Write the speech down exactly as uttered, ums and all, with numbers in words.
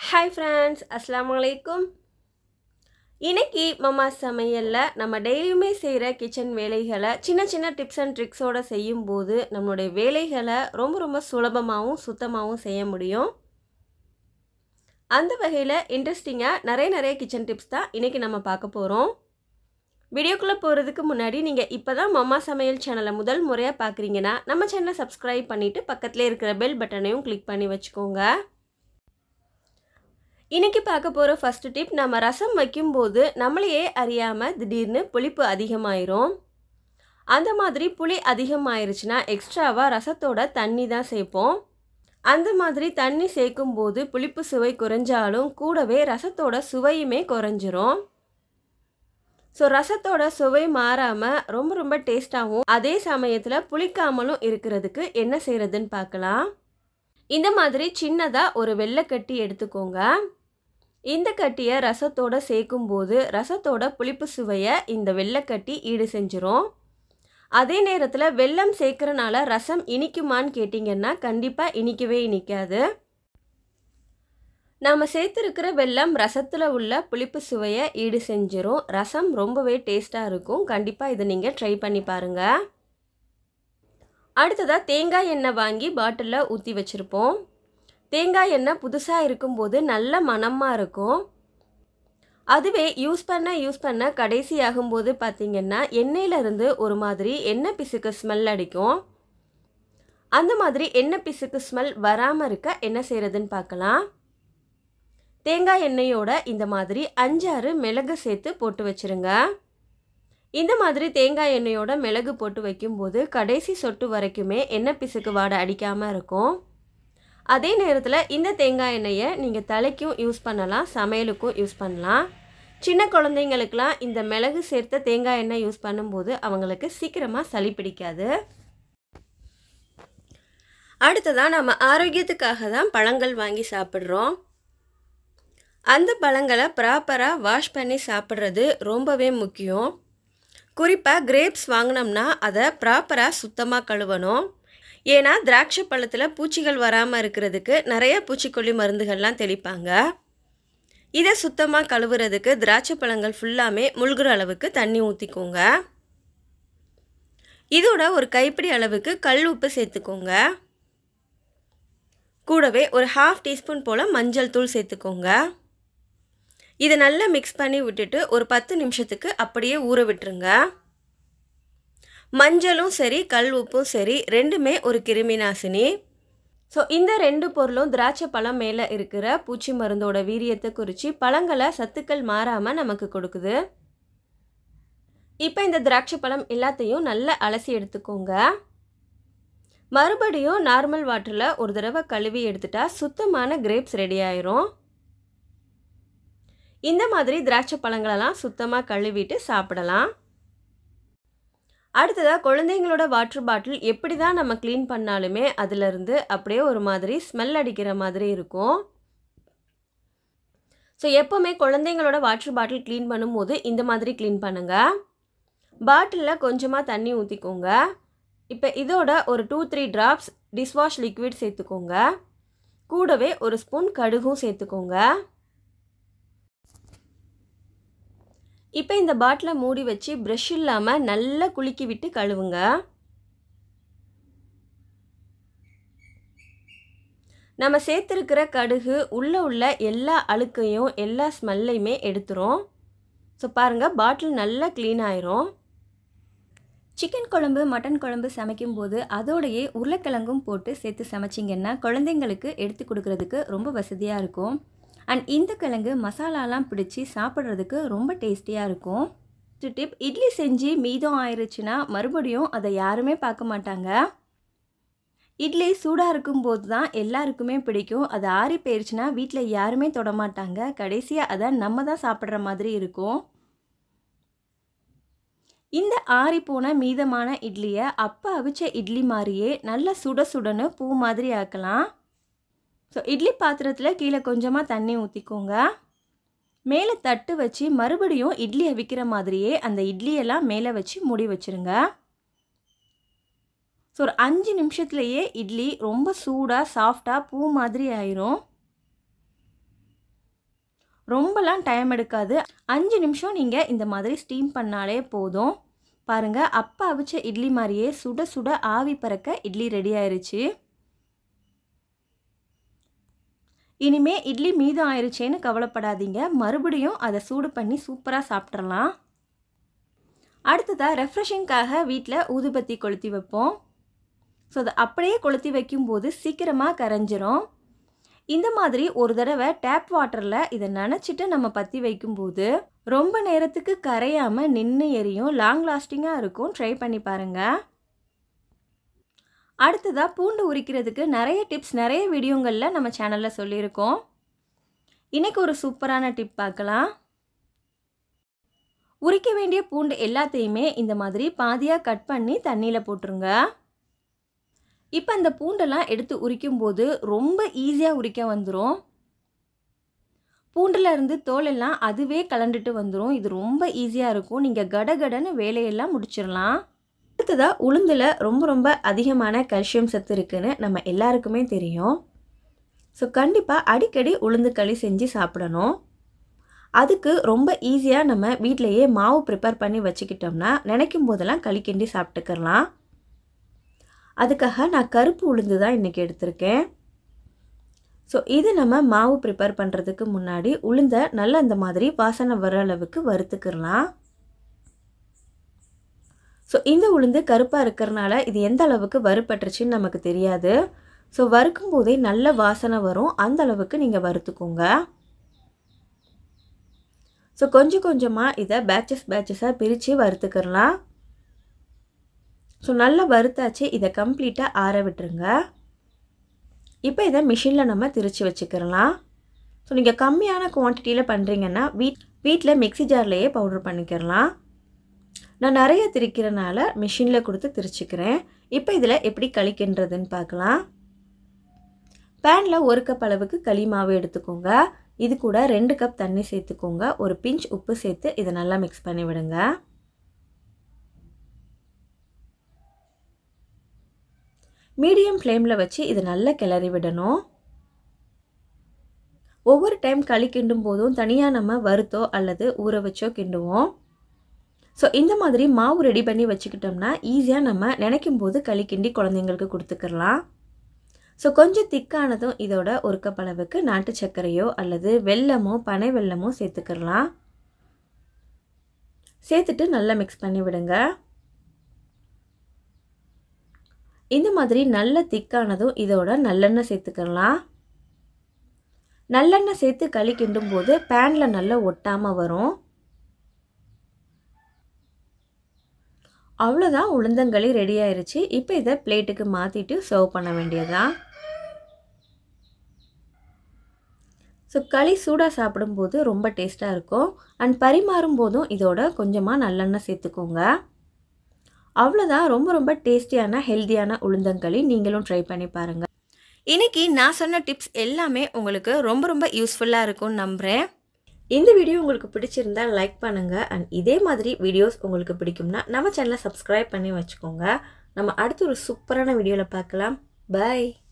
Hi friends, அஸ்ஸலாமு அலைக்கும். இன்னைக்கு மம்மா சமையலில் நம்ம டெய்லியுமே செய்கிற கிச்சன் வேலைகளை சின்ன சின்ன டிப்ஸ் அண்ட் ட்ரிக்ஸோடு செய்யும்போது நம்மளுடைய வேலைகளை ரொம்ப ரொம்ப சுலபமாகவும் சுத்தமாகவும் செய்ய முடியும். அந்த வகையில் இன்ட்ரெஸ்டிங்காக நிறைய நிறைய கிச்சன் டிப்ஸ் தான் இன்றைக்கி நம்ம பார்க்க போகிறோம். வீடியோக்குள்ளே போகிறதுக்கு முன்னாடி நீங்கள் இப்போ தான் மம்மா சமையல் சேனலை முதல் முறையாக பார்க்குறீங்கன்னா நம்ம சேனலை சப்ஸ்கிரைப் பண்ணிவிட்டு பக்கத்தில் இருக்கிற பெல் பட்டனையும் கிளிக் பண்ணி வச்சுக்கோங்க. இன்றைக்கி பார்க்க போகிற ஃபஸ்ட்டு டிப், நம்ம ரசம் வைக்கும்போது நம்மளையே அறியாமல் திடீர்னு புளிப்பு அதிகமாயிரும். அந்த மாதிரி புளி அதிகமாயிருச்சுன்னா எக்ஸ்ட்ராவாக ரசத்தோட தண்ணி தான் சேர்ப்போம். அந்த மாதிரி தண்ணி சேர்க்கும்போது புளிப்பு சுவை குறைஞ்சாலும் கூடவே ரசத்தோட சுவையுமே குறைஞ்சிரும். ஸோ ரசத்தோட சுவை மாறாமல் ரொம்ப ரொம்ப டேஸ்ட்டாகவும் அதே சமயத்தில் புளிக்காமலும் இருக்கிறதுக்கு என்ன செய்கிறதுன்னு பார்க்கலாம். இந்த மாதிரி சின்னதாக ஒரு வெள்ளைக்கட்டி எடுத்துக்கோங்க. இந்த கட்டியை ரசத்தோடு சேர்க்கும்போது ரசத்தோட புளிப்பு சுவையை இந்த வெள்ளைக்கட்டி ஈடு செஞ்சிரும். அதே நேரத்தில் வெல்லம் சேர்க்குறனால ரசம் இனிக்குமான்னு கேட்டிங்கன்னா கண்டிப்பாக இனிக்கவே இனிக்காது. நாம் சேர்த்துருக்கிற வெல்லம் ரசத்தில் உள்ள புளிப்பு சுவையை ஈடு செஞ்சிரும். ரசம் ரொம்பவே டேஸ்ட்டாக இருக்கும். கண்டிப்பாக இதை நீங்கள் ட்ரை பண்ணி பாருங்கள். அடுத்ததாக தேங்காய் எண்ணெய் வாங்கி பாட்டிலில் ஊற்றி வச்சுருப்போம். தேங்காய் எண்ணெய் புதுசாக இருக்கும்போது நல்ல மணமாக இருக்கும். அதுவே யூஸ் பண்ண யூஸ் பண்ண கடைசி ஆகும்போது பார்த்திங்கன்னா எண்ணெயிலேருந்து ஒரு மாதிரி எண்ணெய் பிசுக்கு ஸ்மெல் அடிக்கும். அந்த மாதிரி எண்ணெய் பிசுக்கு ஸ்மெல் வராமல் இருக்க என்ன செய்கிறதுன்னு பார்க்கலாம். தேங்காய் எண்ணெயோட இந்த மாதிரி அஞ்சாறு மிளகு சேர்த்து போட்டு வச்சுருங்க. இந்த மாதிரி தேங்காய் எண்ணெயோட மிளகு போட்டு வைக்கும்போது கடைசி சொட்டு வரைக்குமே எண்ணெய் பிசுக்கு வாடை அடிக்காமல் இருக்கும். அதே நேரத்தில் இந்த தேங்காய் எண்ணெயை நீங்கள் தலைக்கும் யூஸ் பண்ணலாம், சமையலுக்கும் யூஸ் பண்ணலாம். சின்ன குழந்தைங்களுக்கெலாம் இந்த மிளகு சேர்த்த தேங்காய் எண்ணெய் யூஸ் பண்ணும்போது அவங்களுக்கு சீக்கிரமாக சளி பிடிக்காது. அடுத்ததாக நம்ம ஆரோக்கியத்துக்காக தான் பழங்கள் வாங்கி சாப்பிட்றோம். அந்த பழங்களை ப்ராப்பராக வாஷ் பண்ணி சாப்பிட்றது ரொம்பவே முக்கியம். குறிப்பாக கிரேப்ஸ் வாங்கினோம்னா அதை ப்ராப்பராக சுத்தமாக கழுவணும். ஏன்னா திராட்சை பழத்தில் பூச்சிகள் வராமல் இருக்கிறதுக்கு நிறைய பூச்சிக்கொல்லி மருந்துகள்லாம் தெளிப்பாங்க. இதை சுத்தமாக கழுவுறதுக்கு திராட்சை பழங்கள் ஃபுல்லாமே முழுகிற அளவுக்கு தண்ணி ஊற்றிக்கோங்க. இதோட ஒரு கைப்பிடி அளவுக்கு கல் உப்பு சேர்த்துக்கோங்க. கூடவே ஒரு ஹாஃப் டீஸ்பூன் போல் மஞ்சள் தூள் சேர்த்துக்கோங்க. இதை நல்லா மிக்ஸ் பண்ணி விட்டுட்டு ஒரு பத்து நிமிஷத்துக்கு அப்படியே ஊற விட்டுருங்க. மஞ்சளும் சரி கல் உப்பும் சரி ரெண்டுமே ஒரு கிருமி நாசினி. ஸோ இந்த ரெண்டு பொருளும் திராட்சை பழம் மேலே இருக்கிற பூச்சி மருந்தோட வீரியத்தை குறித்து பழங்களை சத்துக்கள் மாறாமல் நமக்கு கொடுக்குது. இப்போ இந்த திராட்சை பழம் எல்லாத்தையும் நல்லா அலசி எடுத்துக்கோங்க. மறுபடியும் நார்மல் வாட்டரில் ஒரு தடவை கழுவி எடுத்துட்டா சுத்தமான கிரேப்ஸ் ரெடி ஆயிரும். இந்த மாதிரி திராட்சை பழங்களெல்லாம் சுத்தமாக கழுவிட்டு சாப்பிடலாம். அடுத்ததாக குழந்தைங்களோட வாட்டர் பாட்டில் எப்படி தான் நம்ம க்ளீன் பண்ணாலுமே அதிலிருந்து அப்படியே ஒரு மாதிரி ஸ்மெல் அடிக்கிற மாதிரி இருக்கும். ஸோ எப்போவுமே குழந்தைங்களோட வாட்டர் பாட்டில் க்ளீன் பண்ணும்போது இந்த மாதிரி க்ளீன் பண்ணுங்கள். பாட்டிலில் கொஞ்சமாக தண்ணி ஊற்றிக்கோங்க. இப்போ இதோட ஒரு two three drops dishwash liquid சேர்த்துக்கோங்க. கூடவே ஒரு ஸ்பூன் கடுகும் சேர்த்துக்கோங்க. இப்போ இந்த பாட்டிலை மூடி வச்சு ப்ரஷ் இல்லாமல் நல்லா குலுக்கி விட்டு கழுவுங்க. நம்ம சேர்த்துருக்கிற கடுகு உள்ளே உள்ள எல்லா அழுக்கையும் எல்லா ஸ்மெல்லையுமே எடுத்துரும். ஸோ பாருங்கள், பாட்டில் நல்லா க்ளீன் ஆயிரும். சிக்கன் குழம்பு மட்டன் குழம்பு சமைக்கும்போது அதோடையே உருளைக்கிழங்கும் போட்டு சேர்த்து சமைச்சிங்கன்னா குழந்தைங்களுக்கு எடுத்து கொடுக்கறதுக்கு ரொம்ப வசதியாக இருக்கும். அண்ட் இந்த கிழங்கு மசாலாலாம் பிடிச்சி சாப்பிட்றதுக்கு ரொம்ப டேஸ்டியாக இருக்கும். டிப், இட்லி செஞ்சு மீதம் ஆயிடுச்சுன்னா மறுபடியும் அதை யாருமே பார்க்க மாட்டாங்க. இட்லி சூடாக இருக்கும்போது தான் எல்லாருக்குமே பிடிக்கும். அது ஆறி போயிடுச்சுன்னா வீட்டில் யாருமே தொடமாட்டாங்க. கடைசியாக அதை நம்ம தான் சாப்பிட்ற மாதிரி இருக்கும். இந்த ஆறி போன மீதமான இட்லியை அப்போ அவிச்ச இட்லி மாதிரியே நல்லா சுட சுடன்னு பூ மாதிரி ஆக்கலாம். ஸோ இட்லி பாத்திரத்தில் கீழே கொஞ்சமாக தண்ணி ஊற்றிக்கோங்க. மேலே தட்டு வச்சு மறுபடியும் இட்லி அவிக்கிற மாதிரியே அந்த இட்லியெல்லாம் மேலே வச்சு மூடி வச்சுருங்க. ஸோ ஒரு அஞ்சு நிமிஷத்துலேயே இட்லி ரொம்ப சூடாக சாஃப்டாக பூ மாதிரி ஆயிரும். ரொம்பலாம் டைம் எடுக்காது. அஞ்சு நிமிஷம் நீங்கள் இந்த மாதிரி ஸ்டீம் பண்ணாலே போதும். பாருங்கள், அப்போ அவிச்ச இட்லி மாதிரியே சுட சுட ஆவி பறக்க இட்லி ரெடி ஆயிருச்சு. இனிமே இட்லி மீதம் ஆயிருச்சேன்னு கவலைப்படாதீங்க. மறுபடியும் அதை சூடு பண்ணி சூப்பராக சாப்பிட்றலாம். அடுத்ததாக ரெஃப்ரெஷிங்காக வீட்டில் ஊதுபத்தி கொளுத்தி வைப்போம். ஸோ அதை அப்படியே கொளுத்தி வைக்கும்போது சீக்கிரமாக கரைஞ்சிரும். இந்த மாதிரி ஒரு தடவை டேப் வாட்டரில் இதை நனைச்சிட்டு நம்ம பற்றி வைக்கும்போது ரொம்ப நேரத்துக்கு கரையாமல் நின்று எரியும். லாங் லாஸ்டிங்காக இருக்கும். ட்ரை பண்ணி பாருங்கள். அடுத்ததாக பூண்டு உரிக்கிறதுக்கு நிறைய டிப்ஸ் நிறைய வீடியோங்களில் நம்ம சேனலில் சொல்லியிருக்கோம். இன்றைக்கி ஒரு சூப்பரான டிப் பார்க்கலாம். உரிக்க வேண்டிய பூண்டு எல்லாத்தையுமே இந்த மாதிரி பாதியாக கட் பண்ணி தண்ணியில் போட்டுருங்க. இப்போ அந்த பூண்டெல்லாம் எடுத்து உரிக்கும்போது ரொம்ப ஈஸியாக உரிக்க வந்துடும். பூண்டில் இருந்து தோலெல்லாம் அதுவே கலண்டுட்டு வந்துடும். இது ரொம்ப ஈஸியாக இருக்கும். நீங்கள் கடகடன்னு வேலையெல்லாம் முடிச்சிடலாம். அடுத்ததாக உளுந்தில் ரொம்ப ரொம்ப அதிகமான கால்சியம் சத்து இருக்குதுன்னு நம்ம எல்லாருக்குமே தெரியும். ஸோ கண்டிப்பாக அடிக்கடி உளுந்து களி செஞ்சு சாப்பிடணும். அதுக்கு ரொம்ப ஈஸியாக நம்ம வீட்டிலையே மாவு ப்ரிப்பேர் பண்ணி வச்சுக்கிட்டோம்னா நினைக்கும் போதெல்லாம் களி கிண்டி சாப்பிட்டுக்கலாம். அதுக்காக நான் கருப்பு உளுந்து தான் இன்றைக்கி எடுத்திருக்கேன். ஸோ இது நம்ம மாவு ப்ரிப்பேர் பண்ணுறதுக்கு முன்னாடி உளுந்தை நல்லா இந்த மாதிரி வாசனை வர அளவுக்கு வறுத்துக்கிடலாம். ஸோ இந்த உளுந்து கருப்பாக இருக்கிறனால இது எந்த அளவுக்கு வறுபட்டுருச்சுன்னு நமக்கு தெரியாது. ஸோ வறுக்கும் போதே நல்ல வாசனை வரும். அந்த அளவுக்கு நீங்கள் வறுத்துக்கோங்க. ஸோ கொஞ்சம் கொஞ்சமாக இதை பேட்சஸ் பேட்சஸாக பிரித்து வறுத்துக்கிடலாம். ஸோ நல்லா வறுத்தாச்சு. இதை கம்ப்ளீட்டாக ஆற விட்டுருங்க. இப்போ இதை மிஷினில் நம்ம திரித்து வச்சுக்கிறலாம். ஸோ நீங்கள் கம்மியான குவான்டிட்டியில் பண்ணுறீங்கன்னா வீட் வீட்டில் மிக்ஸி ஜார்லேயே பவுடர் பண்ணிக்கிறலாம். நான் நிறைய திரிக்கிறனால மிஷினில் கொடுத்து திரிச்சிக்கிறேன். இப்போ இதில் எப்படி களி கிண்டுறதுன்னு பார்க்கலாம். பேனில் ஒரு கப் அளவுக்கு களி மாவு எடுத்துக்கோங்க. இது கூட ரெண்டு கப் தண்ணி சேர்த்துக்கோங்க. ஒரு பிஞ்ச் உப்பு சேர்த்து இதை நல்லா மிக்ஸ் பண்ணி விடுங்க. மீடியம் ஃப்ளேமில் வச்சு இதை நல்லா கிளறி விடணும். ஒவ்வொரு டைம் களி கிண்டும் போதும் தனியாக நம்ம வறுத்தோ அல்லது ஊற வச்சோ கிண்டுவோம். ஸோ இந்த மாதிரி மாவு ரெடி பண்ணி வச்சுக்கிட்டோம்னா ஈஸியாக நம்ம நினைக்கும் போது களி கிண்டி குழந்தைங்களுக்கு கொடுத்துக்கலாம். ஸோ கொஞ்சம் திக்கானதும் இதோட ஒரு கப் அளவுக்கு நாட்டு சர்க்கரையோ அல்லது வெல்லமோ பனை வெல்லமோ சேர்த்துக்கலாம். சேர்த்துட்டு நல்லா மிக்ஸ் பண்ணி விடுங்க. இந்த மாதிரி நல்ல திக்கானதும் இதோட நல்லெண்ணெய் சேர்த்துக்கலாம். நல்லெண்ணெய் சேர்த்து களி கிண்டும் போது பேனில் நல்லா ஒட்டாமல் வரும். அவ்வளோதான், உளுந்தங்களி ரெடி ஆயிருச்சு. இப்போ இதை பிளேட்டுக்கு மாற்றிட்டு சர்வ் பண்ண வேண்டியதுதான். ஸோ களி சூடாக சாப்பிடும்போது ரொம்ப டேஸ்ட்டாக இருக்கும். அண்ட் பரிமாறும் போதும் இதோட கொஞ்சமாக நல்லெண்ணெய் சேர்த்துக்கோங்க. அவ்வளோதான், ரொம்ப ரொம்ப டேஸ்டியான ஹெல்த்தியான உளுந்தங்களி. நீங்களும் ட்ரை பண்ணி பாருங்கள். இன்றைக்கி நான் சொன்ன டிப்ஸ் எல்லாமே உங்களுக்கு ரொம்ப ரொம்ப யூஸ்ஃபுல்லாக இருக்கும்னு நம்புகிறேன். இந்த வீடியோ உங்களுக்கு பிடிச்சிருந்தால் லைக் பண்ணுங்கள். அண்ட் இதே மாதிரி வீடியோஸ் உங்களுக்கு பிடிக்கும்னா நம்ம சேனலை சப்ஸ்கிரைப் பண்ணி வச்சுக்கோங்க. நம்ம அடுத்து ஒரு சூப்பரான வீடியோவில் பார்க்கலாம். பை.